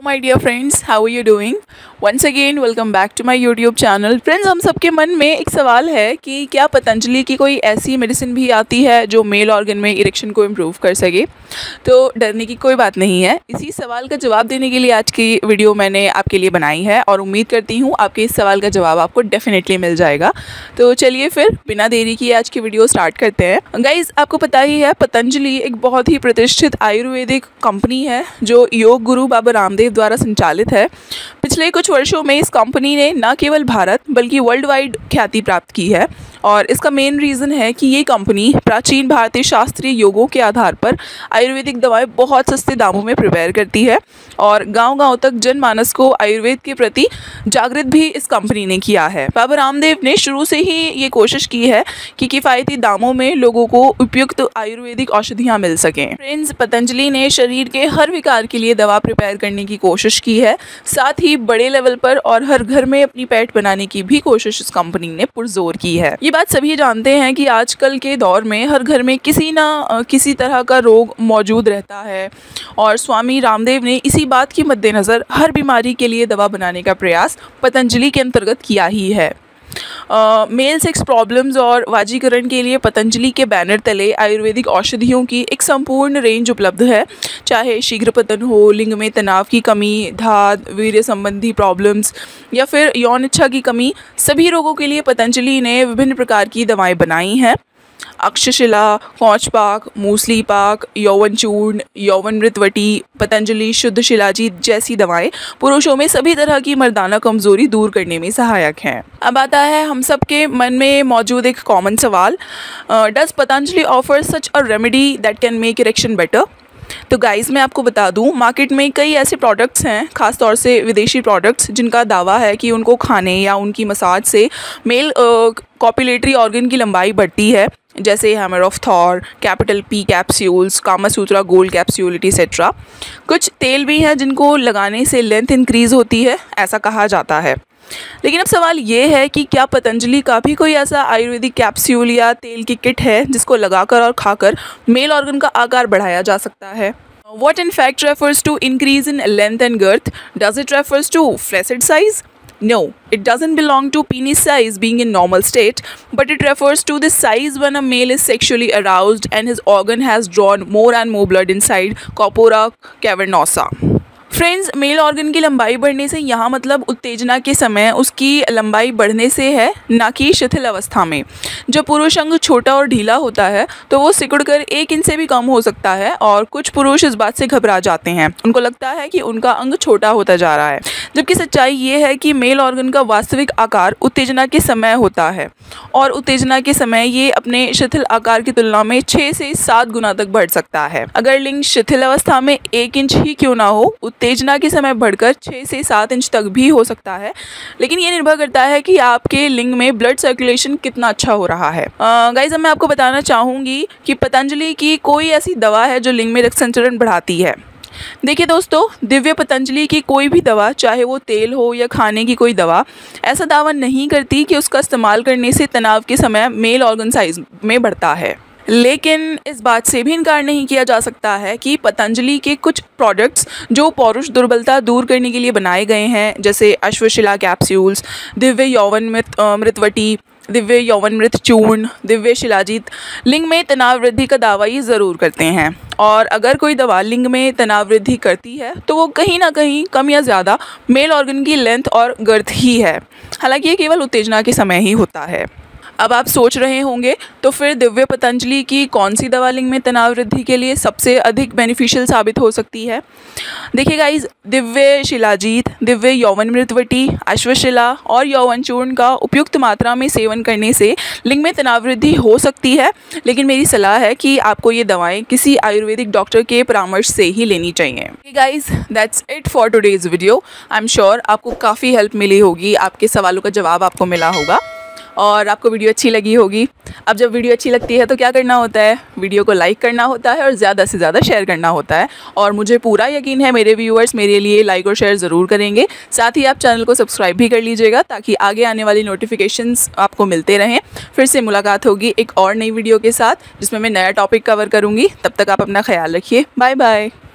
My dear friends, how are you doing? Once again, welcome back to my YouTube channel. Friends, हम सबके मन में एक सवाल है कि क्या पतंजलि की कोई ऐसी मेडिसिन भी आती है जो मेल ऑर्गन में इरेक्शन को इम्प्रूव कर सके? तो डरने की कोई बात नहीं है। इसी सवाल का जवाब देने के लिए आज की वीडियो मैंने आपके लिए बनाई है और उम्मीद करती हूँ आपके इस सवाल का जवाब आपको डेफिनेटली मिल जाएगा। तो चलिए फिर बिना देरी किए आज की वीडियो स्टार्ट करते हैं। गाइज, आपको पता ही है पतंजलि एक बहुत ही प्रतिष्ठित आयुर्वेदिक कंपनी है जो योग गुरु बाबा रामदेव द्वारा संचालित है। पिछले कुछ वर्षों में इस कंपनी ने न केवल भारत बल्कि वर्ल्ड वाइड ख्याति प्राप्त की है और इसका मेन रीज़न है कि ये कंपनी प्राचीन भारतीय शास्त्रीय योगों के आधार पर आयुर्वेदिक दवाएं बहुत सस्ते दामों में प्रिपेयर करती है और गांव-गांव तक जनमानस को आयुर्वेद के प्रति जागृत भी इस कंपनी ने किया है। बाबा रामदेव ने शुरू से ही ये कोशिश की है कि किफ़ायती दामों में लोगों को उपयुक्त आयुर्वेदिक औषधियाँ मिल सकें। फ्रेंड्स, पतंजलि ने शरीर के हर विकार के लिए दवा प्रिपेयर करने की कोशिश की है, साथ ही बड़े लेवल पर और हर घर में अपनी पैठ बनाने की भी कोशिश इस कंपनी ने पुरजोर की है। ये बात सभी जानते हैं कि आजकल के दौर में हर घर में किसी न किसी तरह का रोग मौजूद रहता है और स्वामी रामदेव ने इसी बात के मद्देनज़र हर बीमारी के लिए दवा बनाने का प्रयास पतंजलि के अंतर्गत किया ही है। मेल सेक्स प्रॉब्लम्स और वाजीकरण के लिए पतंजलि के बैनर तले आयुर्वेदिक औषधियों की एक संपूर्ण रेंज उपलब्ध है। चाहे शीघ्र पतन हो, लिंग में तनाव की कमी, धात, वीर्य संबंधी प्रॉब्लम्स या फिर यौन इच्छा की कमी, सभी रोगों के लिए पतंजलि ने विभिन्न प्रकार की दवाएं बनाई हैं। अक्षशिला, कौचपाक, मूसली पाक, यौवन चूर्ण, यौवन मृतवटी, पतंजलि शुद्ध शिलाजीत जैसी दवाएं पुरुषों में सभी तरह की मर्दाना कमजोरी दूर करने में सहायक हैं। अब आता है हम सबके मन में मौजूद एक कॉमन सवाल, does Patanjali offer such a remedy that can make erection better? तो गाइस, मैं आपको बता दूं, मार्केट में कई ऐसे प्रोडक्ट्स हैं, खास तौर से विदेशी प्रोडक्ट्स, जिनका दावा है कि उनको खाने या उनकी मसाज से मेल कॉपुलेटरी ऑर्गन की लंबाई बढ़ती है, जैसे hammer of Thor, capital P capsules, Kamasutra gold capsule etcetera. कुछ तेल भी हैं जिनको लगाने से लेंथ इंक्रीज़ होती है, ऐसा कहा जाता है। लेकिन अब सवाल ये है कि क्या पतंजलि का भी कोई ऐसा आयुर्वेदिक कैप्सूल या तेल की किट है जिसको लगाकर और खाकर मेल ऑर्गन का आकार बढ़ाया जा सकता है? What in fact refers to increase in length and girth? Does it refers to flaccid size? No, it doesn't belong to penis size being in normal state, but it refers to the size when a male is sexually aroused and his organ has drawn more and more blood inside corpora cavernosa. Friends, male organ की लंबाई बढ़ने से यहाँ मतलब उत्तेजना के समय उसकी लंबाई बढ़ने से है, ना कि शिथिल अवस्था में। जब पुरुष अंग छोटा और ढीला होता है तो वो सिकुड़कर 1 इंच से भी कम हो सकता है और कुछ पुरुष इस बात से घबरा जाते हैं। उनको लगता है कि उनका अंग छोटा होता जा रहा है, जबकि सच्चाई ये है कि मेल ऑर्गन का वास्तविक आकार उत्तेजना के समय होता है और उत्तेजना के समय ये अपने शिथिल आकार की तुलना में 6 से 7 गुना तक बढ़ सकता है। अगर लिंग शिथिल अवस्था में 1 इंच ही क्यों ना हो, उत्तेजना के समय बढ़कर 6 से 7 इंच तक भी हो सकता है, लेकिन ये निर्भर करता है कि आपके लिंग में ब्लड सर्कुलेशन कितना अच्छा हो रहा है। गाइस, अब मैं आपको बताना चाहूँगी कि पतंजलि की कोई ऐसी दवा है जो लिंग में रक्त संचरण बढ़ाती है। देखिए दोस्तों, दिव्य पतंजलि की कोई भी दवा, चाहे वो तेल हो या खाने की कोई दवा, ऐसा दावा नहीं करती कि उसका इस्तेमाल करने से तनाव के समय मेल ऑर्गन साइज में बढ़ता है। लेकिन इस बात से भी इनकार नहीं किया जा सकता है कि पतंजलि के कुछ प्रोडक्ट्स जो पौरुष दुर्बलता दूर करने के लिए बनाए गए हैं, जैसे अश्वशिला कैप्सूल्स, दिव्य यौवन मृतवटी, दिव्य यौवन मृत चूर्ण, दिव्य शिलाजीत, लिंग में तनाव वृद्धि का दावा ये ज़रूर करते हैं। और अगर कोई दवा लिंग में तनाव वृद्धि करती है तो वो कहीं ना कहीं कम या ज़्यादा मेल ऑर्गन की लेंथ और गर्थ ही है, हालांकि ये केवल उत्तेजना के समय ही होता है। अब आप सोच रहे होंगे, तो फिर दिव्य पतंजलि की कौन सी दवा लिंग में तनाव वृद्धि के लिए सबसे अधिक बेनिफिशियल साबित हो सकती है? देखिए गाइज, दिव्य शिलाजीत, दिव्य यौवन मृतवटी, अश्वशिला और यौवन चूर्ण का उपयुक्त मात्रा में सेवन करने से लिंग में तनाव वृद्धि हो सकती है, लेकिन मेरी सलाह है कि आपको ये दवाएं किसी आयुर्वेदिक डॉक्टर के परामर्श से ही लेनी चाहिए। Guys, that's it for today's video. I am sure आपको काफ़ी हेल्प मिली होगी, आपके सवालों का जवाब आपको मिला होगा और आपको वीडियो अच्छी लगी होगी। अब जब वीडियो अच्छी लगती है तो क्या करना होता है? वीडियो को लाइक करना होता है और ज़्यादा से ज़्यादा शेयर करना होता है और मुझे पूरा यकीन है मेरे व्यूअर्स मेरे लिए लाइक और शेयर ज़रूर करेंगे। साथ ही आप चैनल को सब्सक्राइब भी कर लीजिएगा ताकि आगे आने वाली नोटिफिकेशंस आपको मिलते रहें। फिर से मुलाकात होगी एक और नई वीडियो के साथ जिसमें मैं नया टॉपिक कवर करूँगी। तब तक आप अपना ख्याल रखिए। Bye bye.